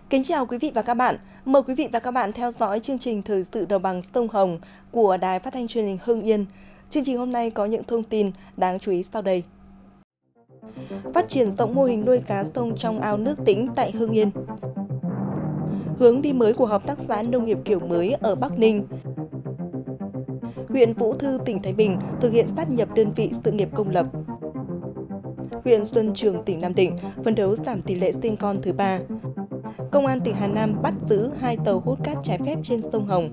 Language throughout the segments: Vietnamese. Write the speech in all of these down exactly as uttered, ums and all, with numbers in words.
Kính chào quý vị và các bạn. Mời quý vị và các bạn theo dõi chương trình Thời sự đồng bằng sông Hồng của Đài Phát thanh Truyền hình Hưng Yên. Chương trình hôm nay có những thông tin đáng chú ý sau đây. Phát triển rộng mô hình nuôi cá sông trong ao nước Tĩnh tại Hưng Yên. Hướng đi mới của hợp tác xã nông nghiệp kiểu mới ở Bắc Ninh. Huyện Vũ Thư, tỉnh Thái Bình thực hiện sát nhập đơn vị sự nghiệp công lập. Huyện Xuân Trường, tỉnh Nam Định phấn đấu giảm tỷ lệ sinh con thứ ba. Công an tỉnh Hà Nam bắt giữ hai tàu hút cát trái phép trên sông Hồng.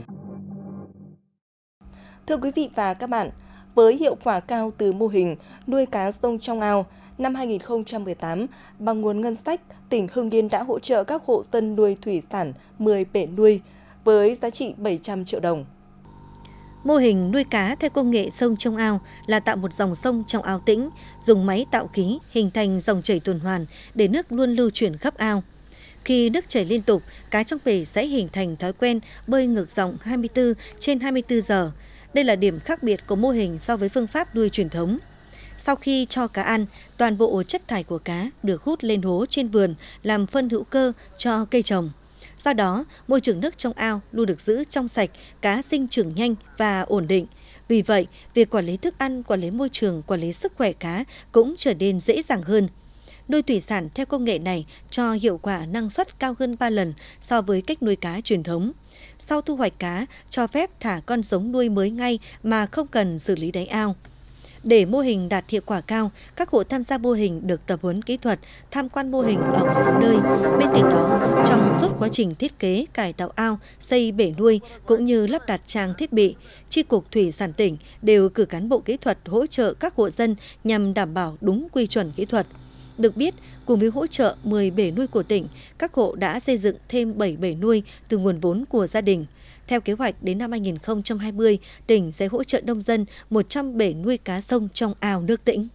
Thưa quý vị và các bạn, với hiệu quả cao từ mô hình nuôi cá sông trong ao, năm hai nghìn không trăm mười tám, bằng nguồn ngân sách, tỉnh Hưng Yên đã hỗ trợ các hộ dân nuôi thủy sản mười bể nuôi với giá trị bảy trăm triệu đồng. Mô hình nuôi cá theo công nghệ sông trong ao là tạo một dòng sông trong ao tĩnh, dùng máy tạo khí hình thành dòng chảy tuần hoàn để nước luôn lưu chuyển khắp ao. Khi nước chảy liên tục, cá trong bể sẽ hình thành thói quen bơi ngược dòng hai mươi tư trên hai mươi tư giờ. Đây là điểm khác biệt của mô hình so với phương pháp nuôi truyền thống. Sau khi cho cá ăn, toàn bộ chất thải của cá được hút lên hố trên vườn làm phân hữu cơ cho cây trồng. Do đó, môi trường nước trong ao luôn được giữ trong sạch, cá sinh trưởng nhanh và ổn định. Vì vậy, việc quản lý thức ăn, quản lý môi trường, quản lý sức khỏe cá cũng trở nên dễ dàng hơn. Nuôi thủy sản theo công nghệ này cho hiệu quả năng suất cao hơn ba lần so với cách nuôi cá truyền thống. Sau thu hoạch cá, cho phép thả con giống nuôi mới ngay mà không cần xử lý đáy ao. Để mô hình đạt hiệu quả cao, các hộ tham gia mô hình được tập huấn kỹ thuật, tham quan mô hình ở một số nơi. Bên cạnh đó, trong suốt quá trình thiết kế, cải tạo ao, xây bể nuôi cũng như lắp đặt trang thiết bị, Chi cục Thủy sản tỉnh đều cử cán bộ kỹ thuật hỗ trợ các hộ dân nhằm đảm bảo đúng quy chuẩn kỹ thuật. Được biết, cùng với hỗ trợ mười bể nuôi của tỉnh, các hộ đã xây dựng thêm bảy bể nuôi từ nguồn vốn của gia đình. Theo kế hoạch, đến năm hai nghìn không trăm hai mươi, tỉnh sẽ hỗ trợ nông dân một trăm bể nuôi cá sông trong ao nước Tĩnh.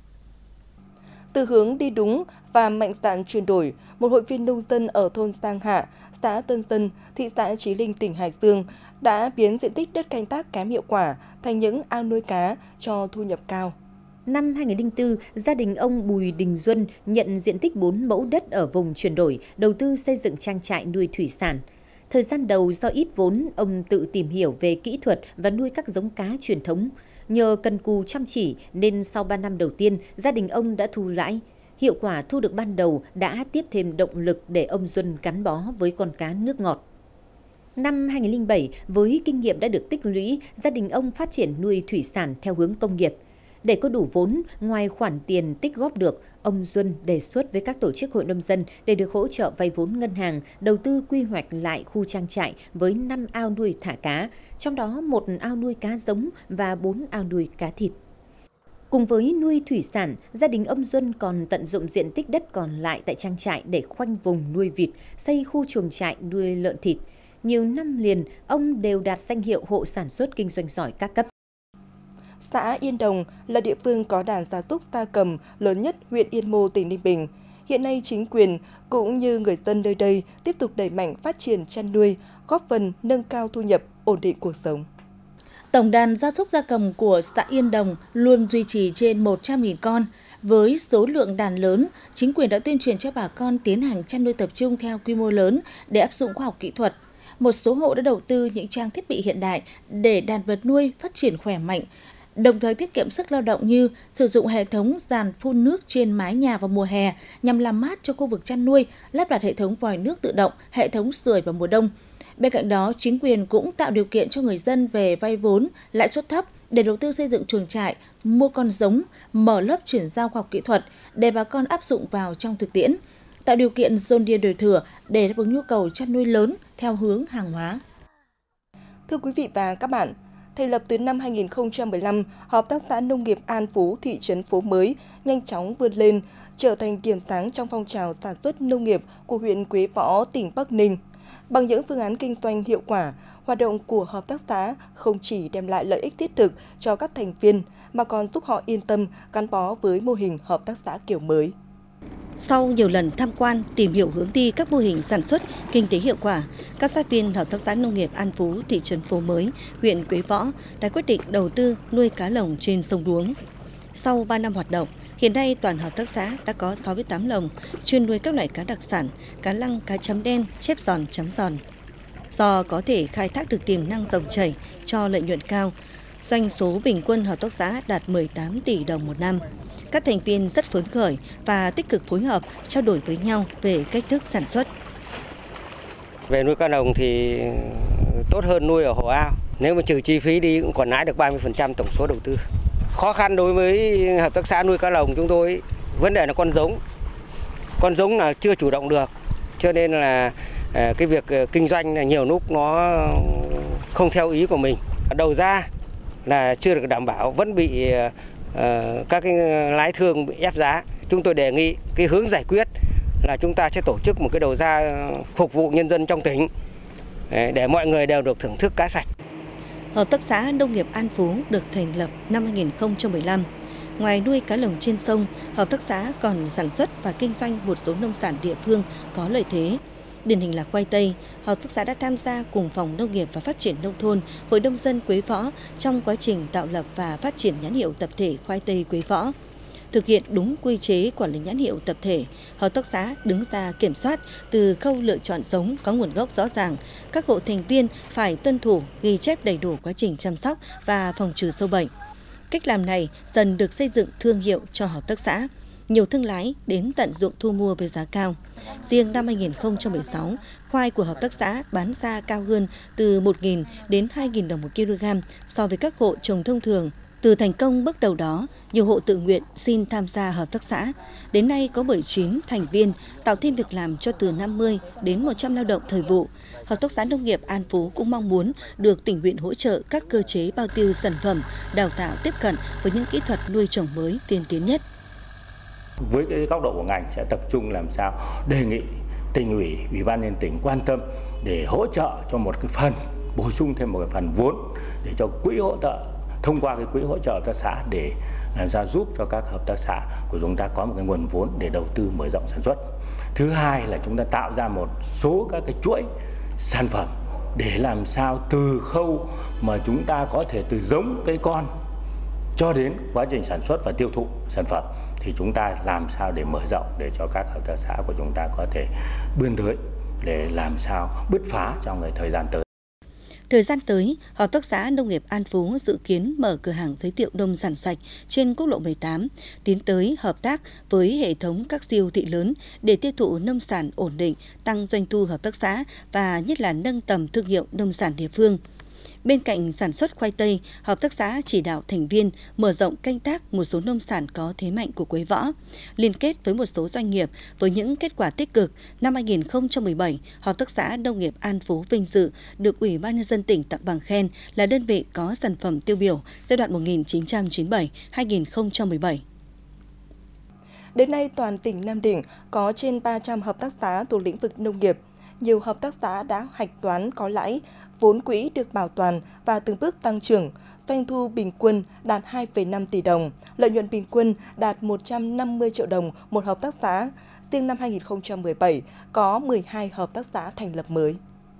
Từ hướng đi đúng và mạnh dạn chuyển đổi, một hội viên nông dân ở thôn Giang Hạ, xã Tân Dân, thị xã Chí Linh, tỉnh Hải Dương đã biến diện tích đất canh tác kém hiệu quả thành những ao nuôi cá cho thu nhập cao. Năm hai nghìn không trăm lẻ bốn, gia đình ông Bùi Đình Duân nhận diện tích bốn mẫu đất ở vùng chuyển đổi, đầu tư xây dựng trang trại nuôi thủy sản. Thời gian đầu do ít vốn, ông tự tìm hiểu về kỹ thuật và nuôi các giống cá truyền thống. Nhờ cần cù chăm chỉ nên sau ba năm đầu tiên, gia đình ông đã thu lãi. Hiệu quả thu được ban đầu đã tiếp thêm động lực để ông Duân gắn bó với con cá nước ngọt. Năm hai nghìn không trăm lẻ bảy, với kinh nghiệm đã được tích lũy, gia đình ông phát triển nuôi thủy sản theo hướng công nghiệp. Để có đủ vốn, ngoài khoản tiền tích góp được, ông Duân đề xuất với các tổ chức hội nông dân để được hỗ trợ vay vốn ngân hàng, đầu tư quy hoạch lại khu trang trại với năm ao nuôi thả cá, trong đó một ao nuôi cá giống và bốn ao nuôi cá thịt. Cùng với nuôi thủy sản, gia đình ông Duân còn tận dụng diện tích đất còn lại tại trang trại để khoanh vùng nuôi vịt, xây khu chuồng trại nuôi lợn thịt. Nhiều năm liền, ông đều đạt danh hiệu hộ sản xuất kinh doanh giỏi các cấp. Xã Yên Đồng là địa phương có đàn gia súc gia cầm lớn nhất huyện Yên Mô, tỉnh Ninh Bình. Hiện nay chính quyền cũng như người dân nơi đây tiếp tục đẩy mạnh phát triển chăn nuôi, góp phần nâng cao thu nhập, ổn định cuộc sống. Tổng đàn gia súc gia cầm của xã Yên Đồng luôn duy trì trên một trăm nghìn con. Với số lượng đàn lớn, chính quyền đã tuyên truyền cho bà con tiến hành chăn nuôi tập trung theo quy mô lớn để áp dụng khoa học kỹ thuật. Một số hộ đã đầu tư những trang thiết bị hiện đại để đàn vật nuôi phát triển khỏe mạnh, đồng thời tiết kiệm sức lao động như sử dụng hệ thống giàn phun nước trên mái nhà vào mùa hè nhằm làm mát cho khu vực chăn nuôi, lắp đặt hệ thống vòi nước tự động, hệ thống sưởi vào mùa đông. Bên cạnh đó, chính quyền cũng tạo điều kiện cho người dân về vay vốn, lãi suất thấp để đầu tư xây dựng chuồng trại, mua con giống, mở lớp chuyển giao khoa học kỹ thuật để bà con áp dụng vào trong thực tiễn, tạo điều kiện dồn điền đổi thửa để đáp ứng nhu cầu chăn nuôi lớn theo hướng hàng hóa. Thưa quý vị và các bạn, thành lập từ năm hai nghìn không trăm mười lăm, Hợp tác xã Nông nghiệp An Phú, thị trấn Phố Mới nhanh chóng vươn lên, trở thành điểm sáng trong phong trào sản xuất nông nghiệp của huyện Quế Võ, tỉnh Bắc Ninh. Bằng những phương án kinh doanh hiệu quả, hoạt động của hợp tác xã không chỉ đem lại lợi ích thiết thực cho các thành viên, mà còn giúp họ yên tâm gắn bó với mô hình hợp tác xã kiểu mới. Sau nhiều lần tham quan, tìm hiểu hướng đi các mô hình sản xuất, kinh tế hiệu quả, các xã viên Hợp tác xã Nông nghiệp An Phú, thị trấn Phố Mới, huyện Quế Võ đã quyết định đầu tư nuôi cá lồng trên sông Đuống. Sau ba năm hoạt động, Hiện nay, toàn hợp tác xã đã có sáu mươi tám lồng, chuyên nuôi các loại cá đặc sản, cá lăng, cá chấm đen, chép giòn, chấm giòn. Do có thể khai thác được tiềm năng dòng chảy cho lợi nhuận cao, doanh số bình quân hợp tác xã đạt mười tám tỷ đồng một năm. Các thành viên rất phấn khởi và tích cực phối hợp, trao đổi với nhau về cách thức sản xuất. Về nuôi cá lồng thì tốt hơn nuôi ở hồ ao. Nếu mà trừ chi phí đi cũng còn lãi được ba mươi phần trăm tổng số đầu tư. Khó khăn đối với hợp tác xã nuôi cá lồng chúng tôi, vấn đề là con giống. Con giống là chưa chủ động được, cho nên là cái việc kinh doanh là nhiều lúc nó không theo ý của mình. Đầu ra là chưa được đảm bảo, vẫn bị uh, các cái lái thương bị ép giá. Chúng tôi đề nghị cái hướng giải quyết là chúng ta sẽ tổ chức một cái đầu ra phục vụ nhân dân trong tỉnh để mọi người đều được thưởng thức cá sạch. Hợp tác xã Nông nghiệp An Phú được thành lập năm hai nghìn không trăm mười lăm. Ngoài nuôi cá lồng trên sông, hợp tác xã còn sản xuất và kinh doanh một số nông sản địa phương có lợi thế. Điển hình là khoai tây, hợp tác xã đã tham gia cùng Phòng Nông nghiệp và Phát triển Nông thôn, Hội nông dân Quế Võ trong quá trình tạo lập và phát triển nhãn hiệu tập thể khoai tây Quế Võ. Thực hiện đúng quy chế quản lý nhãn hiệu tập thể, hợp tác xã đứng ra kiểm soát từ khâu lựa chọn giống có nguồn gốc rõ ràng. Các hộ thành viên phải tuân thủ, ghi chép đầy đủ quá trình chăm sóc và phòng trừ sâu bệnh. Cách làm này dần được xây dựng thương hiệu cho hợp tác xã. Nhiều thương lái đến tận ruộng thu mua với giá cao. Riêng năm hai nghìn không trăm mười sáu, khoai của hợp tác xã bán ra cao hơn từ một nghìn đến hai nghìn đồng một kg so với các hộ trồng thông thường. Từ thành công bước đầu đó, nhiều hộ tự nguyện xin tham gia hợp tác xã. Đến nay có mười chín thành viên, tạo thêm việc làm cho từ năm mươi đến một trăm lao động thời vụ. Hợp tác xã Nông nghiệp An Phú cũng mong muốn được tỉnh huyện hỗ trợ các cơ chế bao tiêu sản phẩm, đào tạo tiếp cận với những kỹ thuật nuôi trồng mới tiên tiến nhất. Với cái góc độ của ngành sẽ tập trung làm sao đề nghị tỉnh ủy, ủy ban nhân tỉnh quan tâm để hỗ trợ cho một cái phần, bổ sung thêm một cái phần vốn để cho quỹ hỗ trợ, thông qua cái quỹ hỗ trợ hợp tác xã để làm sao giúp cho các hợp tác xã của chúng ta có một cái nguồn vốn để đầu tư mở rộng sản xuất. Thứ hai là chúng ta tạo ra một số các cái chuỗi sản phẩm để làm sao từ khâu mà chúng ta có thể từ giống cây con cho đến quá trình sản xuất và tiêu thụ sản phẩm thì chúng ta làm sao để mở rộng để cho các hợp tác xã của chúng ta có thể vươn tới để làm sao bứt phá trong cái thời gian tới. Thời gian tới, Hợp tác xã Nông nghiệp An Phú dự kiến mở cửa hàng giới thiệu nông sản sạch trên quốc lộ mười tám, tiến tới hợp tác với hệ thống các siêu thị lớn để tiêu thụ nông sản ổn định, tăng doanh thu hợp tác xã và nhất là nâng tầm thương hiệu nông sản địa phương. Bên cạnh sản xuất khoai tây, hợp tác xã chỉ đạo thành viên mở rộng canh tác một số nông sản có thế mạnh của Quế Võ. Liên kết với một số doanh nghiệp với những kết quả tích cực, năm hai nghìn không trăm mười bảy, Hợp tác xã Nông nghiệp An Phú vinh dự được Ủy ban nhân dân tỉnh tặng bằng khen là đơn vị có sản phẩm tiêu biểu giai đoạn một nghìn chín trăm chín mươi bảy đến hai nghìn không trăm mười bảy. Đến nay, toàn tỉnh Nam Định có trên ba trăm hợp tác xã thuộc lĩnh vực nông nghiệp. Nhiều hợp tác xã đã hạch toán có lãi, vốn quỹ được bảo toàn và từng bước tăng trưởng, doanh thu bình quân đạt hai phẩy năm tỷ đồng, lợi nhuận bình quân đạt một trăm năm mươi triệu đồng một hợp tác xã. Riêng năm hai nghìn không trăm mười bảy có mười hai hợp tác xã thành lập mới.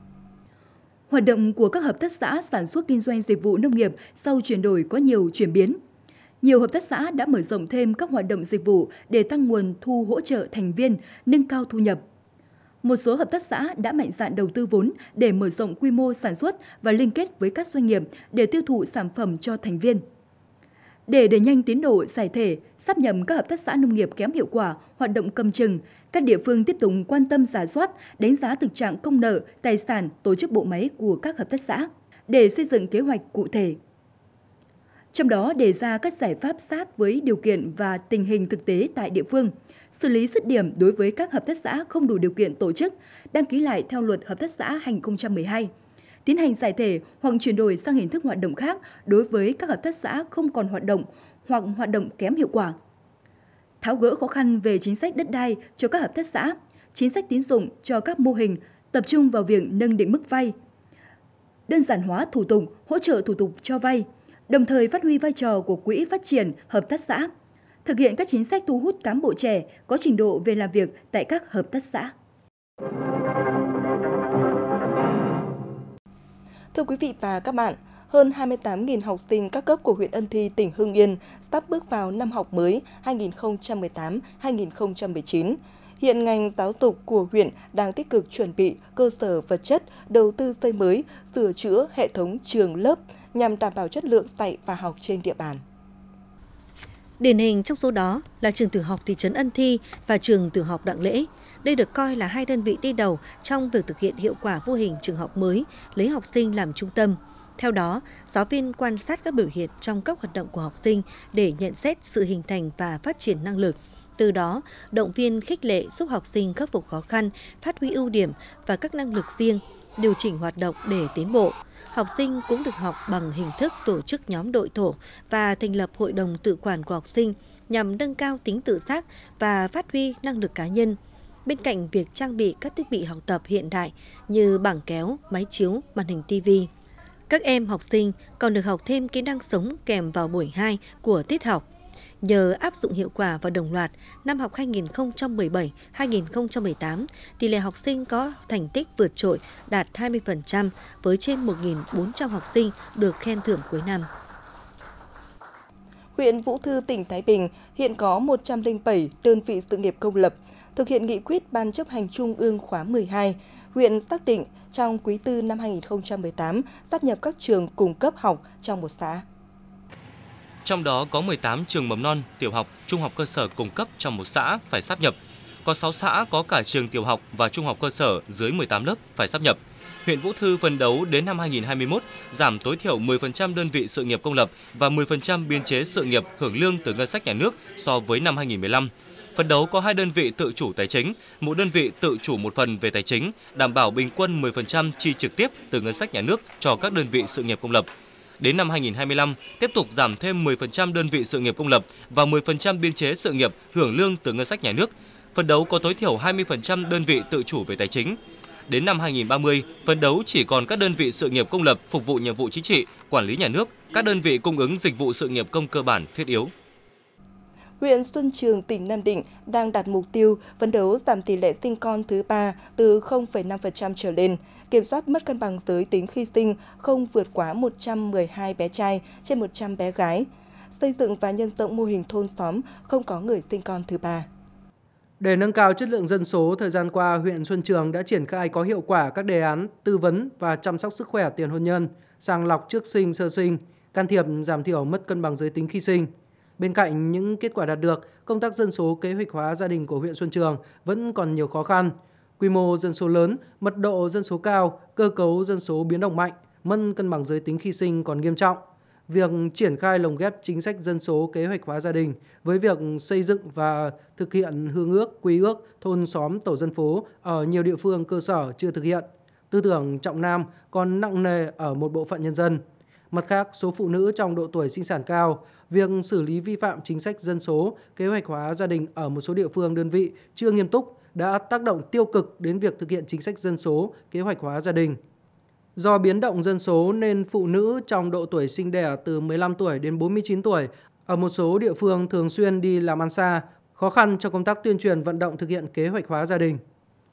Hoạt động của các hợp tác xã sản xuất kinh doanh dịch vụ nông nghiệp sau chuyển đổi có nhiều chuyển biến. Nhiều hợp tác xã đã mở rộng thêm các hoạt động dịch vụ để tăng nguồn thu hỗ trợ thành viên, nâng cao thu nhập. Một số hợp tác xã đã mạnh dạn đầu tư vốn để mở rộng quy mô sản xuất và liên kết với các doanh nghiệp để tiêu thụ sản phẩm cho thành viên. Để đẩy nhanh tiến độ giải thể, sáp nhập các hợp tác xã nông nghiệp kém hiệu quả, hoạt động cầm chừng, các địa phương tiếp tục quan tâm rà soát, đánh giá thực trạng công nợ, tài sản, tổ chức bộ máy của các hợp tác xã để xây dựng kế hoạch cụ thể. Trong đó đề ra các giải pháp sát với điều kiện và tình hình thực tế tại địa phương, xử lý dứt điểm đối với các hợp tác xã không đủ điều kiện tổ chức, đăng ký lại theo luật hợp tác xã hai nghìn không trăm mười hai, tiến hành giải thể hoặc chuyển đổi sang hình thức hoạt động khác đối với các hợp tác xã không còn hoạt động hoặc hoạt động kém hiệu quả. Tháo gỡ khó khăn về chính sách đất đai cho các hợp tác xã, chính sách tín dụng cho các mô hình, tập trung vào việc nâng định mức vay, đơn giản hóa thủ tục, hỗ trợ thủ tục cho vay, đồng thời phát huy vai trò của quỹ phát triển hợp tác xã, thực hiện các chính sách thu hút cán bộ trẻ có trình độ về làm việc tại các hợp tác xã. Thưa quý vị và các bạn, hơn hai mươi tám nghìn học sinh các cấp của huyện Ân Thi, tỉnh Hưng Yên sắp bước vào năm học mới hai nghìn không trăm mười tám hai nghìn không trăm mười chín. Hiện ngành giáo dục của huyện đang tích cực chuẩn bị cơ sở vật chất, đầu tư xây mới, sửa chữa hệ thống trường lớp nhằm đảm bảo chất lượng dạy và học trên địa bàn. Điển hình trong số đó là trường tiểu học thị trấn Ân Thi và trường tiểu học Đặng Lễ. Đây được coi là hai đơn vị đi đầu trong việc thực hiện hiệu quả mô hình trường học mới, lấy học sinh làm trung tâm. Theo đó, giáo viên quan sát các biểu hiện trong các hoạt động của học sinh để nhận xét sự hình thành và phát triển năng lực. Từ đó, động viên khích lệ giúp học sinh khắc phục khó khăn, phát huy ưu điểm và các năng lực riêng, điều chỉnh hoạt động để tiến bộ. Học sinh cũng được học bằng hình thức tổ chức nhóm đội tổ và thành lập hội đồng tự quản của học sinh nhằm nâng cao tính tự giác và phát huy năng lực cá nhân. Bên cạnh việc trang bị các thiết bị học tập hiện đại như bảng kéo, máy chiếu, màn hình ti vi, các em học sinh còn được học thêm kỹ năng sống kèm vào buổi hai của tiết học. Nhờ áp dụng hiệu quả và đồng loạt, năm học hai nghìn không trăm mười bảy hai nghìn không trăm mười tám, tỷ lệ học sinh có thành tích vượt trội đạt hai mươi phần trăm với trên một nghìn bốn trăm học sinh được khen thưởng cuối năm. Huyện Vũ Thư, tỉnh Thái Bình hiện có một trăm lẻ bảy đơn vị sự nghiệp công lập. Thực hiện nghị quyết Ban chấp hành Trung ương khóa mười hai, huyện xác định trong quý tư năm hai nghìn không trăm mười tám sáp nhập các trường cùng cấp học trong một xã. Trong đó có mười tám trường mầm non, tiểu học, trung học cơ sở cùng cấp trong một xã phải sáp nhập. Có sáu xã có cả trường tiểu học và trung học cơ sở dưới mười tám lớp phải sáp nhập. Huyện Vũ Thư phấn đấu đến năm hai nghìn không trăm hai mươi mốt giảm tối thiểu mười phần trăm đơn vị sự nghiệp công lập và mười phần trăm biên chế sự nghiệp hưởng lương từ ngân sách nhà nước so với năm hai nghìn không trăm mười lăm. Phấn đấu có hai đơn vị tự chủ tài chính, một đơn vị tự chủ một phần về tài chính, đảm bảo bình quân mười phần trăm chi trực tiếp từ ngân sách nhà nước cho các đơn vị sự nghiệp công lập. Đến năm hai nghìn không trăm hai mươi lăm, tiếp tục giảm thêm mười phần trăm đơn vị sự nghiệp công lập và mười phần trăm biên chế sự nghiệp hưởng lương từ ngân sách nhà nước. Phấn đấu có tối thiểu hai mươi phần trăm đơn vị tự chủ về tài chính. Đến năm hai nghìn không trăm ba mươi, phấn đấu chỉ còn các đơn vị sự nghiệp công lập phục vụ nhiệm vụ chính trị, quản lý nhà nước, các đơn vị cung ứng dịch vụ sự nghiệp công cơ bản thiết yếu. Huyện Xuân Trường, tỉnh Nam Định đang đặt mục tiêu phấn đấu giảm tỷ lệ sinh con thứ ba từ không phẩy năm phần trăm trở lên, kiểm soát mất cân bằng giới tính khi sinh không vượt quá một trăm mười hai bé trai trên một trăm bé gái, xây dựng và nhân rộng mô hình thôn xóm không có người sinh con thứ ba. Để nâng cao chất lượng dân số, thời gian qua, huyện Xuân Trường đã triển khai có hiệu quả các đề án tư vấn và chăm sóc sức khỏe tiền hôn nhân, sàng lọc trước sinh, sơ sinh, can thiệp giảm thiểu mất cân bằng giới tính khi sinh. Bên cạnh những kết quả đạt được, công tác dân số kế hoạch hóa gia đình của huyện Xuân Trường vẫn còn nhiều khó khăn. Quy mô dân số lớn, mật độ dân số cao, cơ cấu dân số biến động mạnh, mất cân bằng giới tính khi sinh còn nghiêm trọng. Việc triển khai lồng ghép chính sách dân số kế hoạch hóa gia đình với việc xây dựng và thực hiện hương ước, quy ước, thôn xóm, tổ dân phố ở nhiều địa phương cơ sở chưa thực hiện. Tư tưởng trọng nam còn nặng nề ở một bộ phận nhân dân. Mặt khác, số phụ nữ trong độ tuổi sinh sản cao, việc xử lý vi phạm chính sách dân số, kế hoạch hóa gia đình ở một số địa phương đơn vị chưa nghiêm túc đã tác động tiêu cực đến việc thực hiện chính sách dân số, kế hoạch hóa gia đình. Do biến động dân số nên phụ nữ trong độ tuổi sinh đẻ từ mười lăm tuổi đến bốn mươi chín tuổi ở một số địa phương thường xuyên đi làm ăn xa, khó khăn cho công tác tuyên truyền vận động thực hiện kế hoạch hóa gia đình.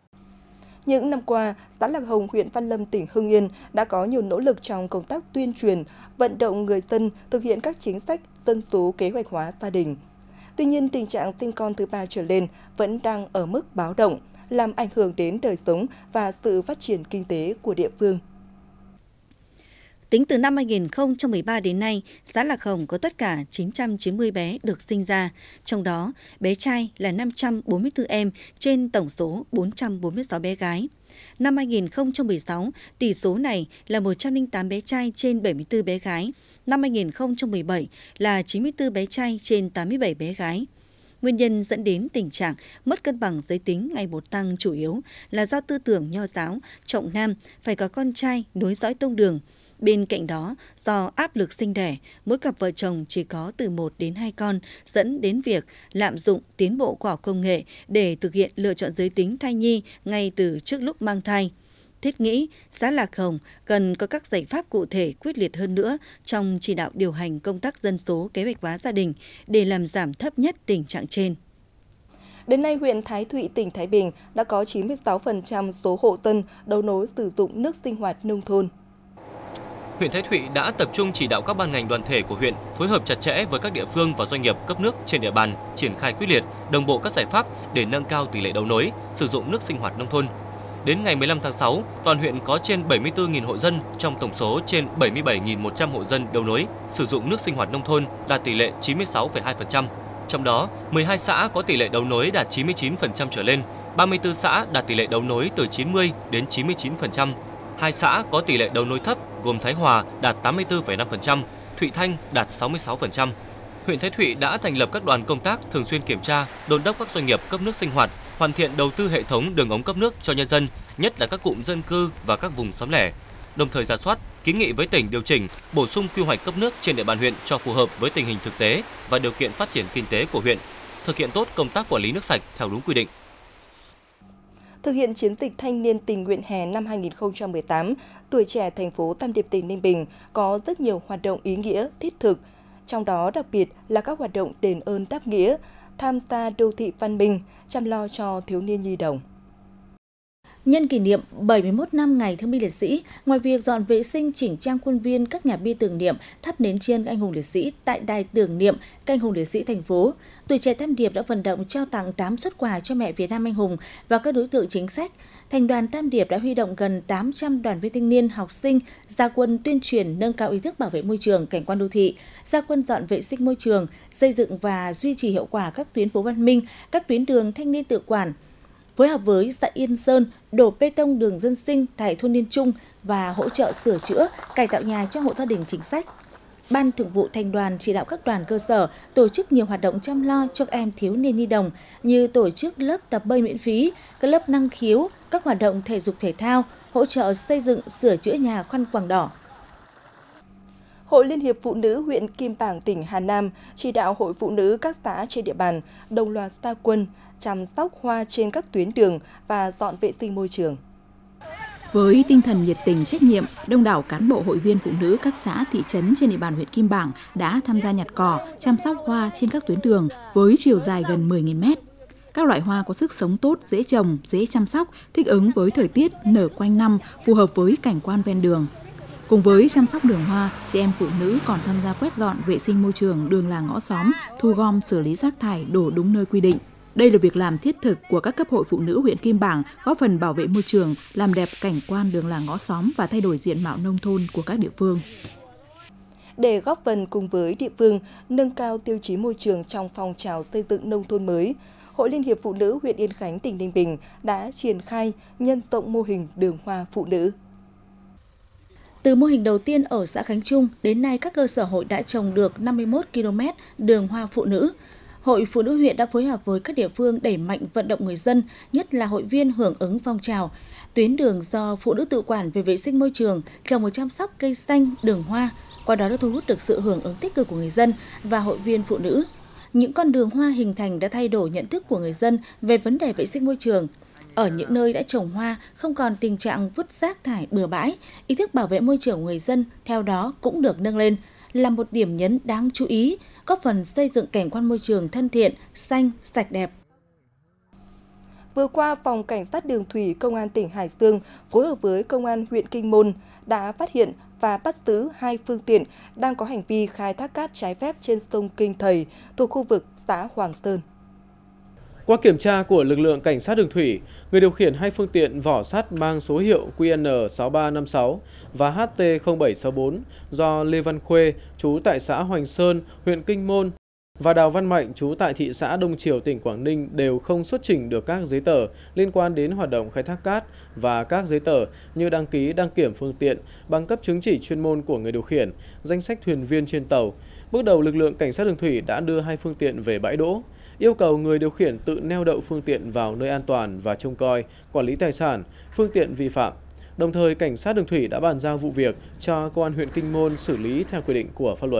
Những năm qua, xã Lạc Hồng, huyện Văn Lâm, tỉnh Hưng Yên đã có nhiều nỗ lực trong công tác tuyên truyền, vận động người dân thực hiện các chính sách dân số kế hoạch hóa gia đình. Tuy nhiên, tình trạng sinh con thứ ba trở lên vẫn đang ở mức báo động, làm ảnh hưởng đến đời sống và sự phát triển kinh tế của địa phương. Tính từ năm hai nghìn không trăm mười ba đến nay, xã Lạc Hồng có tất cả chín trăm chín mươi bé được sinh ra, trong đó bé trai là năm trăm bốn mươi tư em trên tổng số bốn trăm bốn mươi sáu bé gái. Năm hai nghìn không trăm mười sáu, tỷ số này là một trăm lẻ tám bé trai trên bảy mươi tư bé gái. Năm hai nghìn không trăm mười bảy là chín mươi tư bé trai trên tám mươi bảy bé gái. Nguyên nhân dẫn đến tình trạng mất cân bằng giới tính ngày một tăng chủ yếu là do tư tưởng nho giáo, trọng nam, phải có con trai nối dõi tông đường. Bên cạnh đó, do áp lực sinh đẻ, mỗi cặp vợ chồng chỉ có từ một đến hai con, dẫn đến việc lạm dụng tiến bộ khoa học công nghệ để thực hiện lựa chọn giới tính thai nhi ngay từ trước lúc mang thai. Thiết nghĩ, xã Lạc Hồng cần có các giải pháp cụ thể quyết liệt hơn nữa trong chỉ đạo điều hành công tác dân số kế hoạch hóa gia đình để làm giảm thấp nhất tình trạng trên. Đến nay, huyện Thái Thụy, tỉnh Thái Bình đã có chín mươi sáu phần trăm số hộ dân đấu nối sử dụng nước sinh hoạt nông thôn. huyện Thái Thụy đã tập trung chỉ đạo các ban ngành đoàn thể của huyện phối hợp chặt chẽ với các địa phương và doanh nghiệp cấp nước trên địa bàn, triển khai quyết liệt, đồng bộ các giải pháp để nâng cao tỷ lệ đấu nối, sử dụng nước sinh hoạt nông thôn. Đến ngày mười lăm tháng sáu, toàn huyện có trên bảy mươi tư nghìn hộ dân trong tổng số trên bảy mươi bảy nghìn một trăm hộ dân đấu nối sử dụng nước sinh hoạt nông thôn, đạt tỷ lệ chín mươi sáu phẩy hai phần trăm. Trong đó, mười hai xã có tỷ lệ đấu nối đạt chín mươi chín phần trăm trở lên, ba mươi tư xã đạt tỷ lệ đấu nối từ chín mươi đến chín mươi chín phần trăm. Hai xã có tỷ lệ đấu nối thấp gồm Thái Hòa đạt tám mươi tư phẩy năm phần trăm, Thụy Thanh đạt sáu mươi sáu phần trăm. Huyện Thái Thụy đã thành lập các đoàn công tác thường xuyên kiểm tra, đôn đốc các doanh nghiệp cấp nước sinh hoạt, hoàn thiện đầu tư hệ thống đường ống cấp nước cho nhân dân, nhất là các cụm dân cư và các vùng xóm lẻ. Đồng thời rà soát, kiến nghị với tỉnh điều chỉnh, bổ sung quy hoạch cấp nước trên địa bàn huyện cho phù hợp với tình hình thực tế và điều kiện phát triển kinh tế của huyện, thực hiện tốt công tác quản lý nước sạch theo đúng quy định. Thực hiện chiến dịch thanh niên tình nguyện hè năm hai nghìn không trăm mười tám, tuổi trẻ thành phố Tam Điệp tỉnh Ninh Bình có rất nhiều hoạt động ý nghĩa, thiết thực. Trong đó đặc biệt là các hoạt động đền ơn đáp nghĩa, tham gia đô thị văn minh, chăm lo cho thiếu niên nhi đồng. Nhân kỷ niệm bảy mươi mốt năm Ngày Thương binh Liệt sĩ, ngoài việc dọn vệ sinh chỉnh trang khuôn viên các nhà bia tưởng niệm, thắp nến tri ân anh hùng liệt sĩ tại đài tưởng niệm các anh hùng liệt sĩ thành phố, tuổi trẻ Tam Điệp đã vận động trao tặng tám suất quà cho mẹ Việt Nam anh hùng và các đối tượng chính sách. Thành đoàn Tam Điệp đã huy động gần tám trăm đoàn viên thanh niên, học sinh ra quân tuyên truyền nâng cao ý thức bảo vệ môi trường, cảnh quan đô thị, ra quân dọn vệ sinh môi trường, xây dựng và duy trì hiệu quả các tuyến phố văn minh, các tuyến đường thanh niên tự quản. Phối hợp với xã Yên Sơn, đổ bê tông đường dân sinh tại thôn Liên Trung và hỗ trợ sửa chữa, cải tạo nhà cho hộ gia đình chính sách. Ban Thường vụ Thành đoàn chỉ đạo các đoàn cơ sở tổ chức nhiều hoạt động chăm lo cho các em thiếu niên nhi đồng như tổ chức lớp tập bơi miễn phí, các lớp năng khiếu, các hoạt động thể dục thể thao, hỗ trợ xây dựng, sửa chữa nhà khoan quàng đỏ. Hội Liên hiệp Phụ nữ huyện Kim Bảng, tỉnh Hà Nam chỉ đạo hội phụ nữ các xã trên địa bàn đồng loạt ra quân chăm sóc hoa trên các tuyến đường và dọn vệ sinh môi trường. Với tinh thần nhiệt tình trách nhiệm, đông đảo cán bộ hội viên phụ nữ các xã thị trấn trên địa bàn huyện Kim Bảng đã tham gia nhặt cỏ, chăm sóc hoa trên các tuyến đường với chiều dài gần mười nghìn mét. Các loại hoa có sức sống tốt, dễ trồng, dễ chăm sóc, thích ứng với thời tiết, nở quanh năm, phù hợp với cảnh quan ven đường. Cùng với chăm sóc đường hoa, chị em phụ nữ còn tham gia quét dọn vệ sinh môi trường đường làng ngõ xóm, thu gom xử lý rác thải đổ đúng nơi quy định. Đây là việc làm thiết thực của các cấp hội phụ nữ huyện Kim Bảng, góp phần bảo vệ môi trường, làm đẹp cảnh quan đường làng ngõ xóm và thay đổi diện mạo nông thôn của các địa phương. Để góp phần cùng với địa phương nâng cao tiêu chí môi trường trong phong trào xây dựng nông thôn mới, Hội Liên hiệp Phụ nữ huyện Yên Khánh, tỉnh Ninh Bình đã triển khai nhân rộng mô hình đường hoa phụ nữ. Từ mô hình đầu tiên ở xã Khánh Trung, đến nay các cơ sở hội đã trồng được năm mươi mốt ki lô mét đường hoa phụ nữ. Hội Phụ nữ huyện đã phối hợp với các địa phương đẩy mạnh vận động người dân, nhất là hội viên hưởng ứng phong trào. Tuyến đường do phụ nữ tự quản về vệ sinh môi trường, trồng và chăm sóc cây xanh, đường hoa, qua đó đã thu hút được sự hưởng ứng tích cực của người dân và hội viên phụ nữ. Những con đường hoa hình thành đã thay đổi nhận thức của người dân về vấn đề vệ sinh môi trường. Ở những nơi đã trồng hoa, không còn tình trạng vứt rác thải bừa bãi, ý thức bảo vệ môi trường của người dân theo đó cũng được nâng lên, là một điểm nhấn đáng chú ý, góp phần xây dựng cảnh quan môi trường thân thiện, xanh, sạch đẹp. Vừa qua, Phòng Cảnh sát Đường thủy Công an tỉnh Hải Dương phối hợp với Công an huyện Kinh Môn đã phát hiện và bắt giữ hai phương tiện đang có hành vi khai thác cát trái phép trên sông Kinh Thầy thuộc khu vực xã Hoàng Sơn. Qua kiểm tra của lực lượng Cảnh sát Đường thủy, người điều khiển hai phương tiện vỏ sắt mang số hiệu Q N sáu ba năm sáu và H T không bảy sáu bốn do Lê Văn Khuê, trú tại xã Hoành Sơn, huyện Kinh Môn, và Đào Văn Mạnh, trú tại thị xã Đông Triều, tỉnh Quảng Ninh đều không xuất trình được các giấy tờ liên quan đến hoạt động khai thác cát và các giấy tờ như đăng ký đăng kiểm phương tiện, bằng cấp chứng chỉ chuyên môn của người điều khiển, danh sách thuyền viên trên tàu. Bước đầu, lực lượng Cảnh sát Đường thủy đã đưa hai phương tiện về bãi đỗ, yêu cầu người điều khiển tự neo đậu phương tiện vào nơi an toàn và trông coi, quản lý tài sản, phương tiện vi phạm. Đồng thời, Cảnh sát Đường thủy đã bàn giao vụ việc cho Công an huyện Kinh Môn xử lý theo quy định của pháp luật.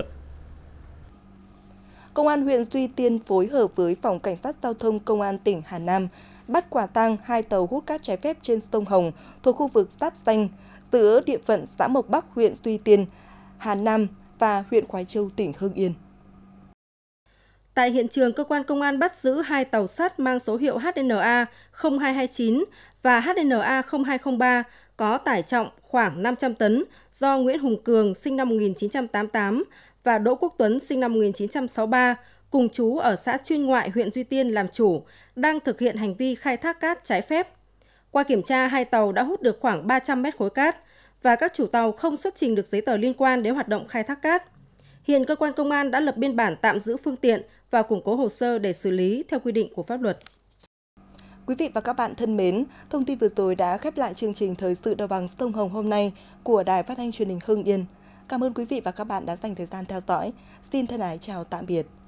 Công an huyện Duy Tiên phối hợp với Phòng Cảnh sát Giao thông Công an tỉnh Hà Nam bắt quả tang hai tàu hút cát trái phép trên sông Hồng thuộc khu vực giáp ranh giữa địa phận xã Mộc Bắc, huyện Duy Tiên, Hà Nam và huyện Khoái Châu, tỉnh Hưng Yên. Tại hiện trường, cơ quan công an bắt giữ hai tàu sắt mang số hiệu H N A không hai hai chín và H N A không hai không ba có tải trọng khoảng năm trăm tấn do Nguyễn Hùng Cường sinh năm một nghìn chín trăm tám mươi tám và Đỗ Quốc Tuấn sinh năm một nghìn chín trăm sáu mươi ba, cùng trú ở xã Chuyên Ngoại, huyện Duy Tiên làm chủ, đang thực hiện hành vi khai thác cát trái phép. Qua kiểm tra, hai tàu đã hút được khoảng ba trăm mét khối cát và các chủ tàu không xuất trình được giấy tờ liên quan đến hoạt động khai thác cát. Hiện cơ quan công an đã lập biên bản tạm giữ phương tiện và củng cố hồ sơ để xử lý theo quy định của pháp luật. Quý vị và các bạn thân mến, thông tin vừa rồi đã khép lại chương trình Thời sự Đồng bằng Sông Hồng hôm nay của Đài Phát thanh Truyền hình Hưng Yên. Cảm ơn quý vị và các bạn đã dành thời gian theo dõi. Xin thân ái chào tạm biệt.